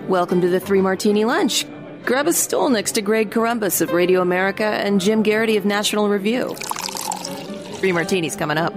Welcome to the Three Martini Lunch. Grab a stool next to Greg Corombos of Radio America and Jim Garrity of National Review. Three Martinis coming up.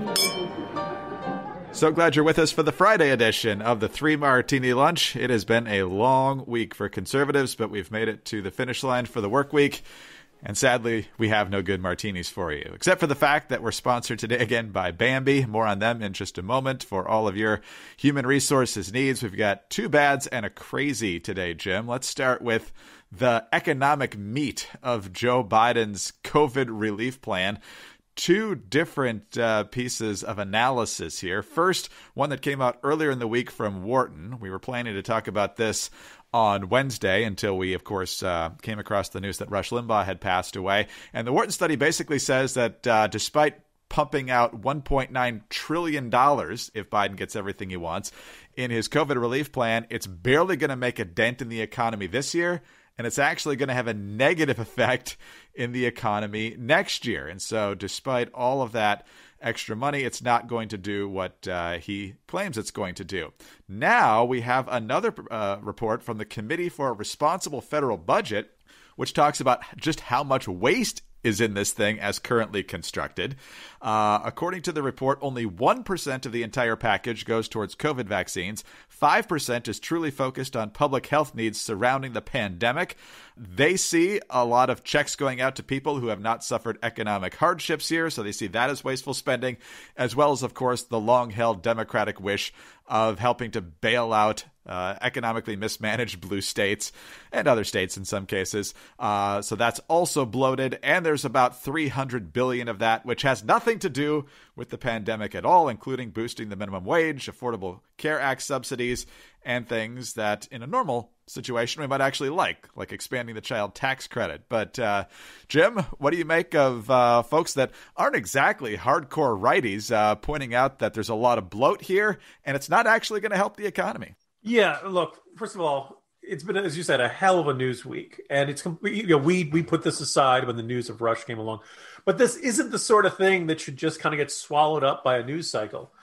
So glad you're with us for the Friday edition of the Three Martini Lunch. It has been a long week for conservatives, but we've made it to the finish line for the work week. And sadly, we have no good martinis for you, except for the fact that we're sponsored today again by Bambee. More on them in just a moment for all of your human resources needs. We've got two bads and a crazy today, Jim. Let's start with the economic meat of Joe Biden's COVID relief plan. Two different pieces of analysis here. First, one that came out earlier in the week from Wharton. We were planning to talk about this on Wednesday until we, of course, came across the news that Rush Limbaugh had passed away. And the Wharton study basically says that despite pumping out $1.9 trillion if Biden gets everything he wants in his COVID relief plan, it's barely going to make a dent in the economy this year. And it's actually going to have a negative effect in the economy next year. And so despite all of that extra money, it's not going to do what he claims it's going to do. Now we have another report from the Committee for a Responsible Federal Budget, which talks about just how much waste is in this thing as currently constructed. According to the report, only 1% of the entire package goes towards COVID vaccines. 5% is truly focused on public health needs surrounding the pandemic. They see a lot of checks going out to people who have not suffered economic hardships here, so they see that as wasteful spending, as well as, of course, the long-held Democratic wish of helping to bail out economically mismanaged blue states and other states in some cases. So that's also bloated. And there's about $300 billion of that, which has nothing to do with the pandemic at all, including boosting the minimum wage, Affordable Care Act subsidies, and things that in a normal situation we might actually like expanding the child tax credit. But Jim, what do you make of folks that aren't exactly hardcore righties pointing out that there's a lot of bloat here and it's not actually going to help the economy? Yeah, look, first of all, it's been, as you said, a hell of a news week. And it's we put this aside when the news of Rush came along. But this isn't the sort of thing that should just kind of get swallowed up by a news cycle.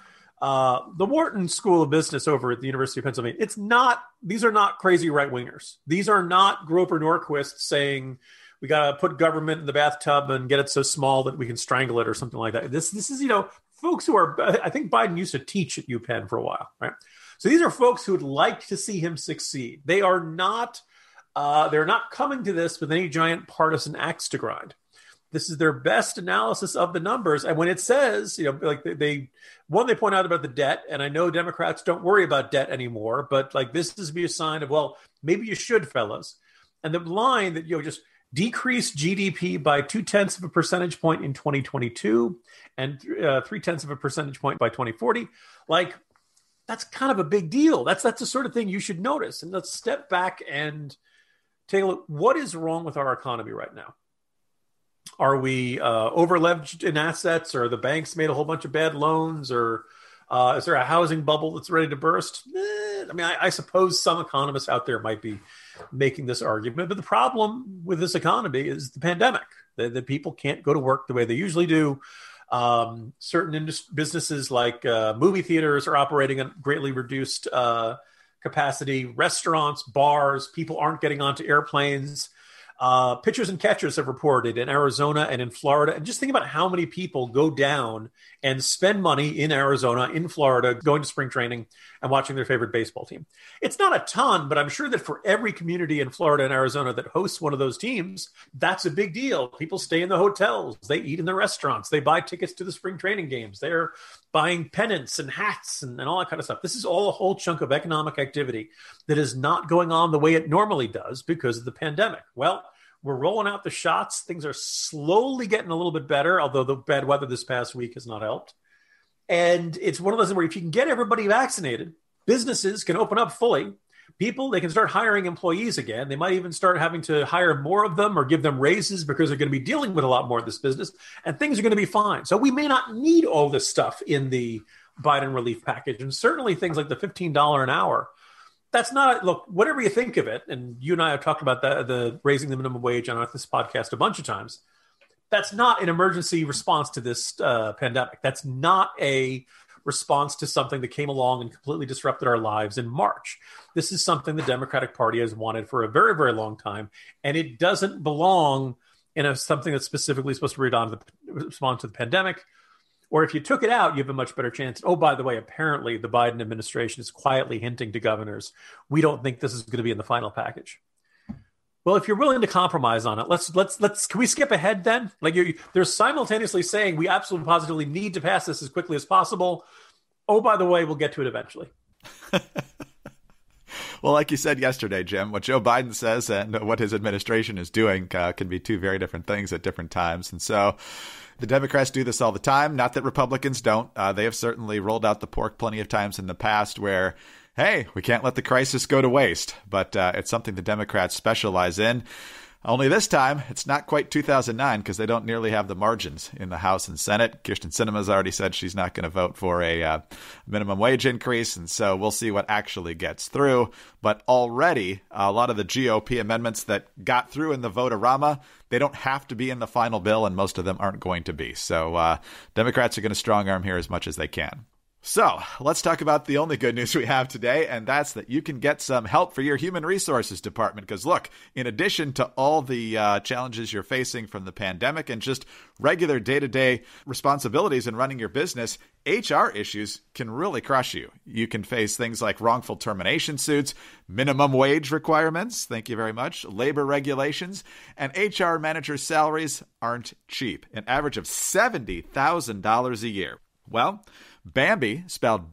The Wharton School of Business over at the University of Pennsylvania, these are not crazy right-wingers. These are not Grover Norquist saying we got to put government in the bathtub and get it so small that we can strangle it or something like that. This is, folks who are, I think Biden used to teach at UPenn for a while, right? So these are folks who would like to see him succeed. They are not, they're not coming to this with any giant partisan axe to grind. This is their best analysis of the numbers. And when it says, they point out about the debt, and I know Democrats don't worry about debt anymore, but this is be a sign of, well, maybe you should, fellas. And the line that, just decrease GDP by 0.2 of a percentage point in 2022 and 0.3 of a percentage point by 2040, that's kind of a big deal. That's the sort of thing you should notice. And let's step back and take a look. What is wrong with our economy right now? Are we over-leveraged in assets, or the banks made a whole bunch of bad loans, or is there a housing bubble that's ready to burst? I suppose some economists out there might be making this argument, but the problem with this economy is the pandemic. The people can't go to work the way they usually do. Certain businesses like movie theaters are operating at greatly reduced capacity. Restaurants, bars, people aren't getting onto airplanes. Pitchers and catchers have reported in Arizona and in Florida. And just think about how many people go down and spend money in Arizona, in Florida, going to spring training and watching their favorite baseball team. It's not a ton, but I'm sure that for every community in Florida and Arizona that hosts one of those teams, that's a big deal. People stay in the hotels. They eat in the restaurants. They buy tickets to the spring training games. They're buying pennants and hats and all that kind of stuff. This is all a whole chunk of economic activity that is not going on the way it normally does because of the pandemic. Well, we're rolling out the shots. Things are slowly getting a little bit better, although the bad weather this past week has not helped. And it's one of those where if you can get everybody vaccinated, businesses can open up fully. People, they can start hiring employees again. They might even start having to hire more of them or give them raises because they're going to be dealing with a lot more of this business, and things are going to be fine. So we may not need all this stuff in the Biden relief package, and certainly things like the $15 an hour. That's not, look, whatever you think of it, and you and I have talked about the raising the minimum wage on this podcast a bunch of times. That's not an emergency response to this pandemic. That's not a response to something that came along and completely disrupted our lives in March. This is something the Democratic Party has wanted for a very, very long time, and it doesn't belong in something that's specifically supposed to respond to the pandemic. Or if you took it out, you have a much better chance. Oh, by the way, apparently the Biden administration is quietly hinting to governors, we don't think this is going to be in the final package. Well, if you're willing to compromise on it, can we skip ahead then? Like they're simultaneously saying we absolutely positively need to pass this as quickly as possible. Oh, by the way, we'll get to it eventually. Well, like you said yesterday, Jim, what Joe Biden says and what his administration is doing can be two very different things at different times. And so the Democrats do this all the time. Not that Republicans don't. They have certainly rolled out the pork plenty of times in the past where, hey, we can't let the crisis go to waste. But it's something the Democrats specialize in. Only this time, it's not quite 2009 because they don't nearly have the margins in the House and Senate. Kirsten Sinema's already said she's not going to vote for a minimum wage increase, and so we'll see what actually gets through. But already, a lot of the GOP amendments that got through in the vote-a-rama, they don't have to be in the final bill, and most of them aren't going to be. So Democrats are going to strong-arm here as much as they can. So let's talk about the only good news we have today, and that's that you can get some help for your human resources department. Because look, in addition to all the challenges you're facing from the pandemic and just regular day-to-day responsibilities in running your business, HR issues can really crush you. You can face things like wrongful termination suits, minimum wage requirements, thank you very much, labor regulations, and HR managers' salaries aren't cheap, an average of $70,000 a year. Well, Bambee, spelled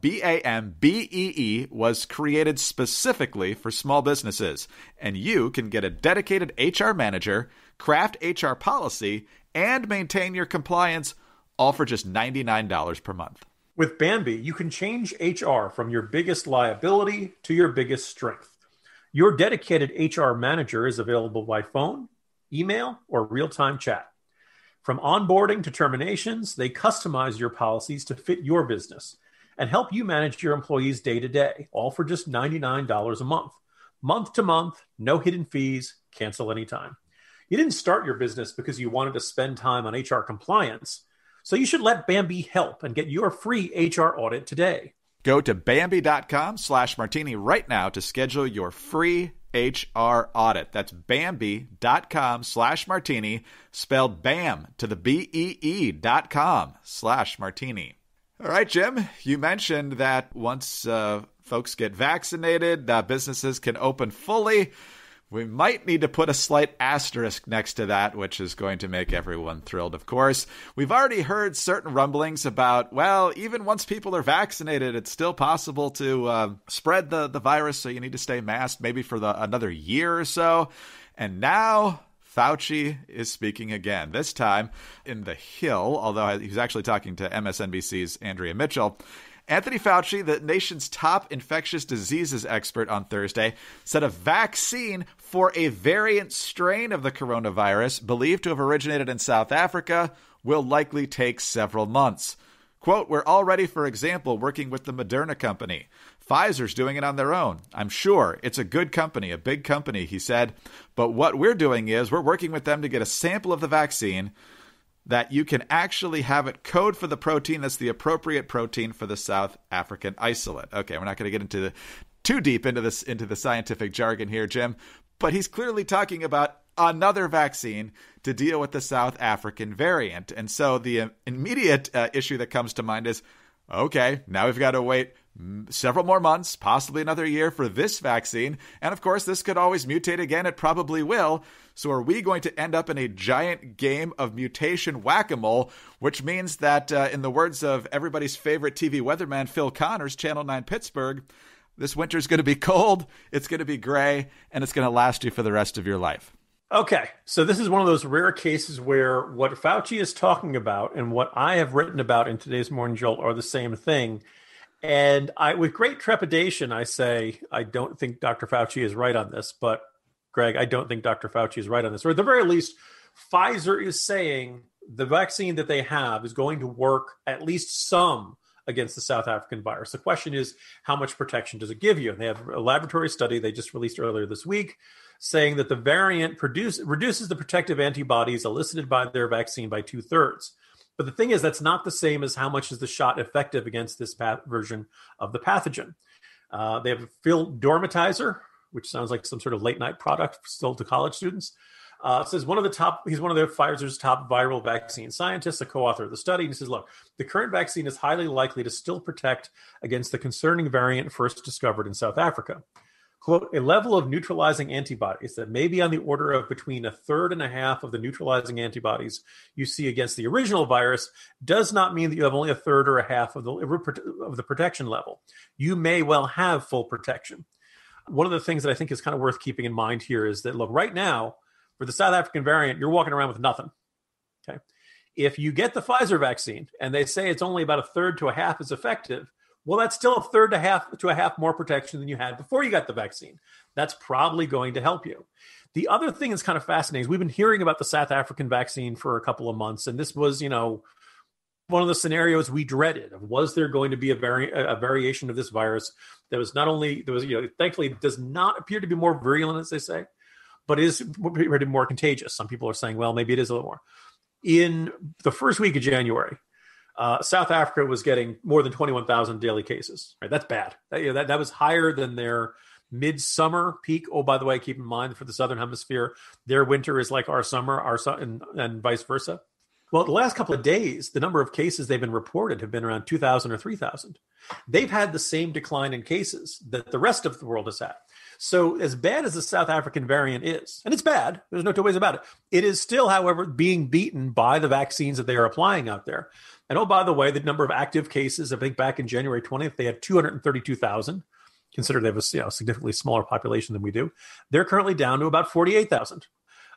Bambee, was created specifically for small businesses, and you can get a dedicated HR manager, craft HR policy, and maintain your compliance, all for just $99 per month. With Bambee, you can change HR from your biggest liability to your biggest strength. Your dedicated HR manager is available by phone, email, or real-time chat. From onboarding to terminations, they customize your policies to fit your business and help you manage your employees day to day, all for just $99 a month. Month to month, no hidden fees, cancel anytime. You didn't start your business because you wanted to spend time on HR compliance, so you should let Bambee help and get your free HR audit today. Go to Bambee.com/martini right now to schedule your free HR audit. That's Bambee.com/martini, spelled BAM to the BEE.com/martini. All right, Jim, you mentioned that once folks get vaccinated, businesses can open fully. We might need to put a slight asterisk next to that, which is going to make everyone thrilled, of course. We've already heard certain rumblings about, well, even once people are vaccinated, it's still possible to spread the virus, so you need to stay masked maybe for another year or so. And now Fauci is speaking again, this time in The Hill, although he's actually talking to MSNBC's Andrea Mitchell. Anthony Fauci, the nation's top infectious diseases expert, on Thursday said a vaccine for a variant strain of the coronavirus, believed to have originated in South Africa, will likely take several months. Quote, "We're already, for example, working with the Moderna company. Pfizer's doing it on their own. I'm sure it's a good company, a big company," he said. "But what we're doing is we're working with them to get a sample of the vaccine that you can actually have it code for the protein that's the appropriate protein for the South African isolate." Okay, we're not going to get too deep into the scientific jargon here, Jim, but he's clearly talking about another vaccine to deal with the South African variant. And so the immediate issue that comes to mind is, okay, now we've got to wait several more months, possibly another year for this vaccine. And of course, this could always mutate again. It probably will. So are we going to end up in a giant game of mutation whack-a-mole, which means that, in the words of everybody's favorite TV weatherman, Phil Connors, Channel 9 Pittsburgh, this winter's going to be cold, it's going to be gray, and it's going to last you for the rest of your life. Okay, so this is one of those rare cases where what Fauci is talking about and what I have written about in today's Morning Jolt are the same thing. And with great trepidation, I say, I don't think Dr. Fauci is right on this. But, Greg, I don't think Dr. Fauci is right on this. Or at the very least, Pfizer is saying the vaccine that they have is going to work at least some against the South African virus. The question is, how much protection does it give you? And they have a laboratory study they just released earlier this week saying that the variant reduces the protective antibodies elicited by their vaccine by 2/3. But the thing is, that's not the same as how much is the shot effective against this version of the pathogen. They have a field dormitizer, which sounds like some sort of late night product still to college students. Says he's one of the Pfizer's top viral vaccine scientists, a co-author of the study. And he says, look, the current vaccine is highly likely to still protect against the concerning variant first discovered in South Africa. Quote, a level of neutralizing antibodies that may be on the order of between a third and a half of the neutralizing antibodies you see against the original virus does not mean that you have only a third or a half of the protection level. You may well have full protection. One of the things that I think is kind of worth keeping in mind here is that, look, right now, for the South African variant, you're walking around with nothing. Okay. If you get the Pfizer vaccine and they say it's only about a third to a half as effective, well, that's still a third to a half more protection than you had before you got the vaccine. That's probably going to help you. The other thing that's kind of fascinating is we've been hearing about the South African vaccine for a couple of months, and this was, one of the scenarios we dreaded. Was there going to be a variation of this virus that was not only thankfully does not appear to be more virulent, as they say, but is more contagious. Some people are saying, well, maybe it is a little more. In the first week of January, South Africa was getting more than 21,000 daily cases. Right? That's bad. That was higher than their midsummer peak. Oh, by the way, keep in mind for the Southern Hemisphere, their winter is like our summer, and vice versa. Well, the last couple of days, the number of cases they've been reported have been around 2,000 or 3,000. They've had the same decline in cases that the rest of the world has had. So as bad as the South African variant is, and it's bad, there's no two ways about it, it is still, however, being beaten by the vaccines that they are applying out there. And oh, by the way, the number of active cases, I think back in January 20th, they had 232,000. Consider they have a significantly smaller population than we do. They're currently down to about 48,000.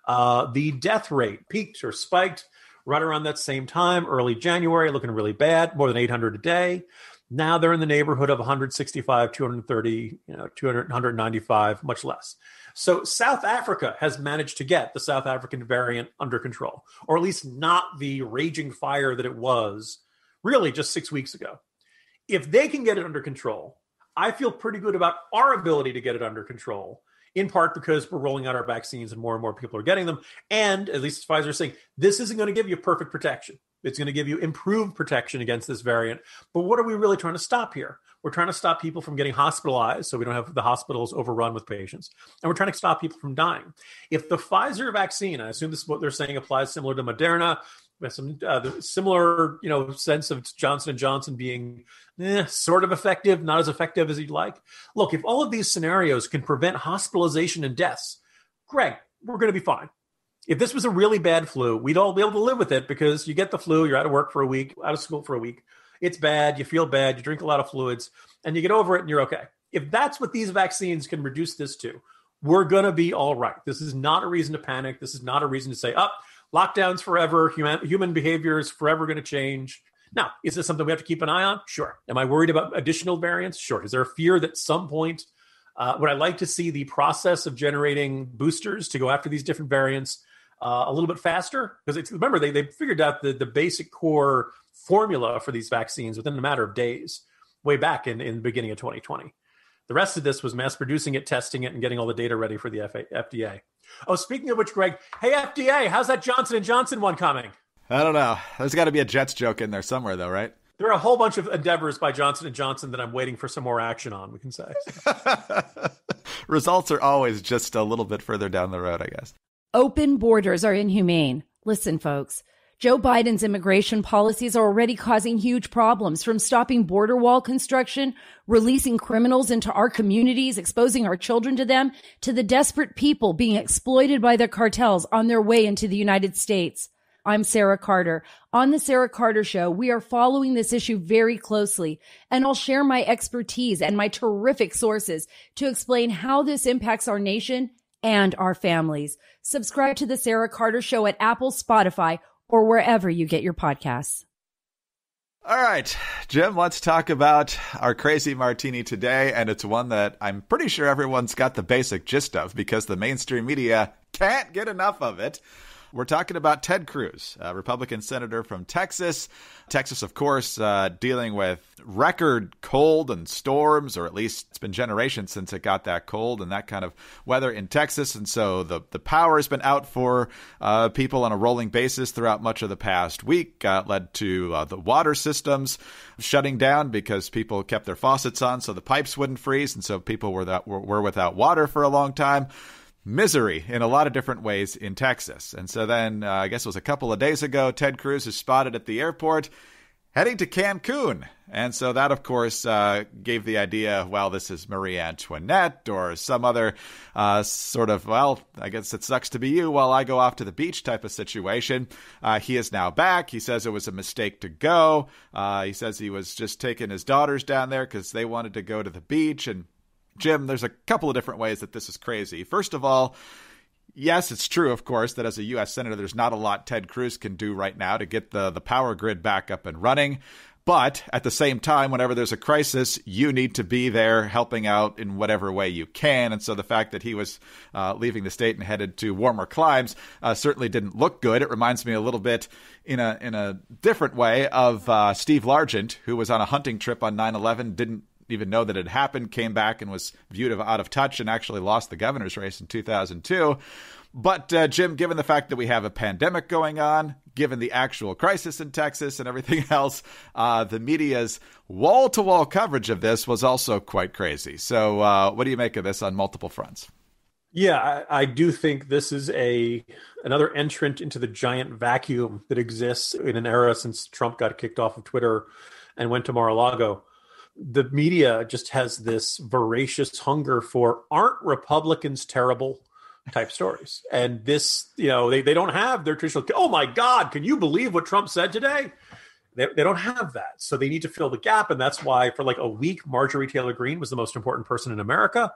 The death rate peaked or spiked right around that same time, early January, looking really bad, more than 800 a day. Now they're in the neighborhood of 165, 230, 200, 195, much less. So South Africa has managed to get the South African variant under control, or at least not the raging fire that it was really just 6 weeks ago. If they can get it under control, I feel pretty good about our ability to get it under control, in part because we're rolling out our vaccines and more people are getting them. And at least Pfizer is saying, this isn't going to give you perfect protection. It's going to give you improved protection against this variant. But what are we really trying to stop here? We're trying to stop people from getting hospitalized so we don't have the hospitals overrun with patients. And we're trying to stop people from dying. If the Pfizer vaccine, I assume this is what they're saying applies similar to Moderna, with some similar, sense of Johnson & Johnson being sort of effective, not as effective as you'd like. Look, if all of these scenarios can prevent hospitalization and deaths, Greg, we're going to be fine. If this was a really bad flu, we'd all be able to live with it because you get the flu, you're out of work for a week, out of school for a week. It's bad, you feel bad, you drink a lot of fluids, and you get over it and you're okay. If that's what these vaccines can reduce this to, we're going to be all right. This is not a reason to panic. This is not a reason to say, lockdowns forever, human behavior is forever going to change. Now, is this something we have to keep an eye on? Sure. Am I worried about additional variants? Sure. Is there a fear that at some point, would I like to see the process of generating boosters to go after these different variants a little bit faster? Because remember, they figured out the basic core formula for these vaccines within a matter of days, way back in the beginning of 2020. The rest of this was mass producing it, testing it, and getting all the data ready for the FDA. Oh, speaking of which, Greg, hey, FDA, how's that Johnson & Johnson one coming? I don't know. There's got to be a Jets joke in there somewhere, though, right? There are a whole bunch of endeavors by Johnson & Johnson that I'm waiting for some more action on, we can say. Results are always just a little bit further down the road, I guess. Open borders are inhumane. Listen, folks. Joe Biden's immigration policies are already causing huge problems, from stopping border wall construction, releasing criminals into our communities, exposing our children to them, to the desperate people being exploited by the cartels on their way into the United States. I'm Sarah Carter. On The Sarah Carter Show, we are following this issue very closely, and I'll share my expertise and my terrific sources to explain how this impacts our nation and our families. Subscribe to The Sarah Carter Show at Apple, Spotify, or wherever you get your podcasts. All right, Jim, let's talk about our crazy martini today, and it's one that I'm pretty sure everyone's got the basic gist of because the mainstream media can't get enough of it. We're talking about Ted Cruz, a Republican senator from Texas. Texas, of course, dealing with record cold and storms, or at least it's been generations since it got that cold and that kind of weather in Texas. And so the power has been out for people on a rolling basis throughout much of the past week. Led to the water systems shutting down because people kept their faucets on so the pipes wouldn't freeze. And so people were without water for a long time. Misery in a lot of different ways in Texas. And so then, I guess it was a couple of days ago, Ted Cruz is spotted at the airport heading to Cancun. And so that, of course, gave the idea, well, this is Marie Antoinette or some other sort of, well, I guess it sucks to be you while I go off to the beach type of situation. He is now back. He says it was a mistake to go. He says he was just taking his daughters down there because they wanted to go to the beach. And Jim, there's a couple of different ways that this is crazy. First of all, yes, it's true, of course, that as a U.S. Senator, there's not a lot Ted Cruz can do right now to get the power grid back up and running. But at the same time, whenever there's a crisis, you need to be there helping out in whatever way you can. And so the fact that he was leaving the state and headed to warmer climes certainly didn't look good. It reminds me a little bit in a different way of Steve Largent, who was on a hunting trip on 9/11, didn't even know that it happened, came back and was viewed out of touch and actually lost the governor's race in 2002. But Jim, given the fact that we have a pandemic going on, given the actual crisis in Texas and everything else, the media's wall-to-wall coverage of this was also quite crazy. So what do you make of this on multiple fronts? Yeah, I do think this is another entrant into the giant vacuum that exists in an era since Trump got kicked off of Twitter and went to Mar-a-Lago. The media just has this voracious hunger for aren't Republicans terrible type stories. And this, they don't have their traditional, oh my God, can you believe what Trump said today? They don't have that. So they need to fill the gap. And that's why for like a week, Marjorie Taylor Greene was the most important person in America.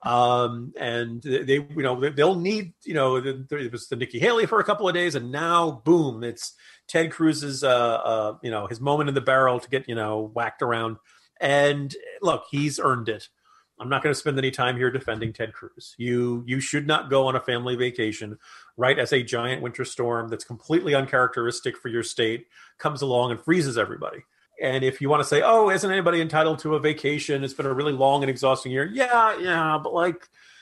And they'll need, there was the Nikki Haley for a couple of days, and now boom, it's Ted Cruz's, his moment in the barrel to get, whacked around. And look, he's earned it. I'm not going to spend any time here defending Ted Cruz. You should not go on a family vacation right as a giant winter storm that's completely uncharacteristic for your state comes along and freezes everybody. And if you want to say, oh, isn't anybody entitled to a vacation? It's been a really long and exhausting year. Yeah. But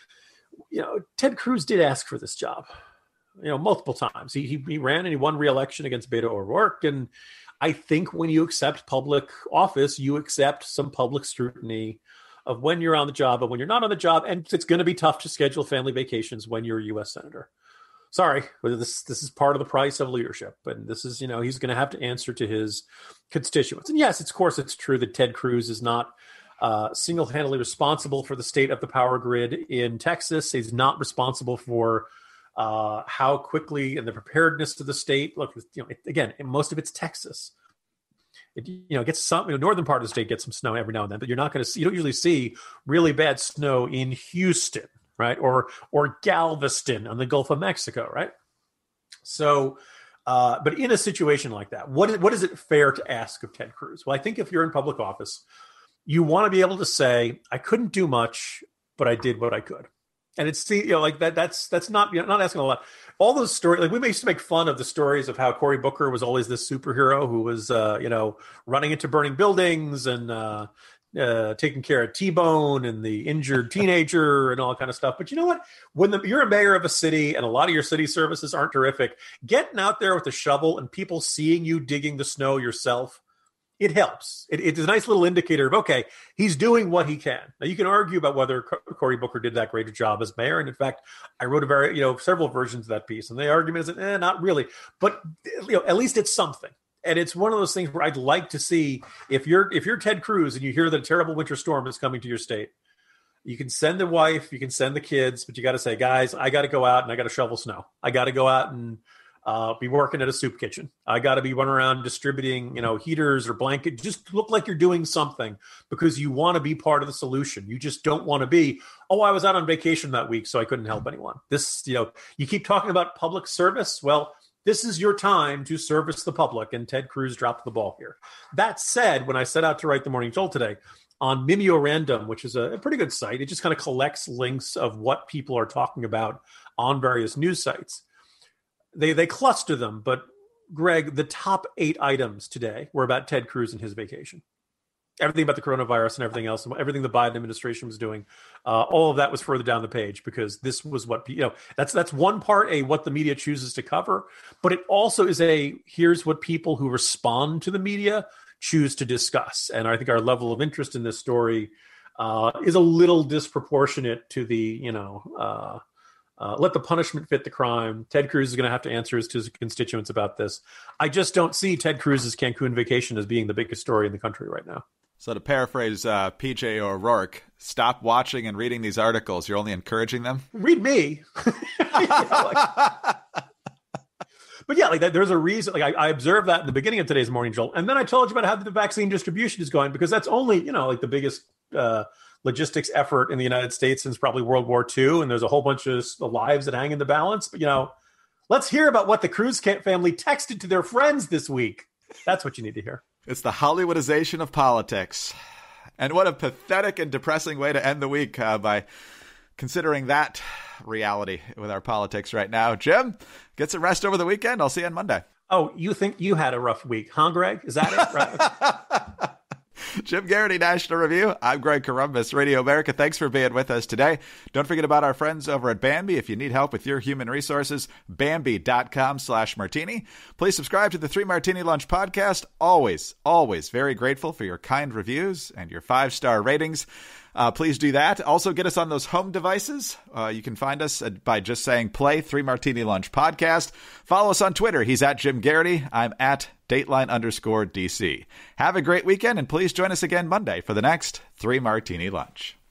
Ted Cruz did ask for this job, multiple times. He ran and he won re-election against Beto O'Rourke. And I think when you accept public office, you accept some public scrutiny of when you're on the job and when you're not on the job. And it's going to be tough to schedule family vacations when you're a U.S. Senator. Sorry, but this is part of the price of leadership. And this is, he's going to have to answer to his constituents. And yes, of course, it's true that Ted Cruz is not single-handedly responsible for the state of the power grid in Texas. He's not responsible for how quickly and the preparedness of the state. Look, again, most of it's Texas. It gets some, northern part of the state gets some snow every now and then, but you don't usually see really bad snow in Houston, right? Or Galveston on the Gulf of Mexico, right? So, but in a situation like that, what is it fair to ask of Ted Cruz? Well, I think if you're in public office, you want to be able to say, I couldn't do much, but I did what I could. And it's that's not not asking a lot. All those stories, we used to make fun of the stories of how Cory Booker was always this superhero who was running into burning buildings and taking care of T-Bone and the injured teenager and all that kind of stuff. But you know what? When you're a mayor of a city and a lot of your city services aren't terrific, getting out there with a shovel and people seeing you digging the snow yourself, it helps. It's a nice little indicator of, okay, he's doing what he can. Now, you can argue about whether Cory Booker did that great a job as mayor. And in fact, I wrote several versions of that piece. And the argument is, not really. But at least it's something. And it's one of those things where I'd like to see, if you're Ted Cruz and you hear that a terrible winter storm is coming to your state, you can send the wife, you can send the kids, but you got to say, guys, I got to go out and I got to shovel snow. I got to go out and be working at a soup kitchen. I got to be running around distributing, heaters or blanket. Just look like you're doing something because you want to be part of the solution. You just don't want to be, oh, I was out on vacation that week, so I couldn't help anyone. This, you keep talking about public service. Well, this is your time to service the public, and Ted Cruz dropped the ball here. That said, when I set out to write the Morning Jolt today on Mimeo-Random, which is a pretty good site, it just kind of collects links of what people are talking about on various news sites. they cluster them, but Greg, the top 8 items today were about Ted Cruz and his vacation. Everything about the coronavirus and everything else, and everything the Biden administration was doing, all of that was further down the page, because this was what, that's one part, what the media chooses to cover, but it also is here's what people who respond to the media choose to discuss. And I think our level of interest in this story is a little disproportionate to the, let the punishment fit the crime. Ted Cruz is going to have to answer to his constituents about this. I just don't see Ted Cruz's Cancun vacation as being the biggest story in the country right now. So to paraphrase PJ O'Rourke, stop watching and reading these articles. You're only encouraging them. Read me. But yeah, there's a reason. I observed that in the beginning of today's Morning Jolt, and then I told you about how the vaccine distribution is going, because that's only the biggest logistics effort in the United States since probably World War II, and there's a whole bunch of lives that hang in the balance. But let's hear about what the Cruz family texted to their friends this week. That's what you need to hear. It's the Hollywoodization of politics. And what a pathetic and depressing way to end the week by considering that reality with our politics right now. Jim, get some rest over the weekend. I'll see you on Monday. Oh, you think you had a rough week, huh, Greg? Is that it? Right. Jim Garrity, National Review. I'm Greg Corombos, Radio America. Thanks for being with us today. Don't forget about our friends over at Bambee. If you need help with your human resources, Bambee.com/martini. Please subscribe to the 3 Martini Lunch podcast. Always, always very grateful for your kind reviews and your 5-star ratings. Please do that. Also, get us on those home devices. You can find us by just saying play 3 Martini Lunch podcast. Follow us on Twitter. He's at Jim Garrity. I'm at Dateline_DC. Have a great weekend, and please join us again Monday for the next 3 Martini Lunch.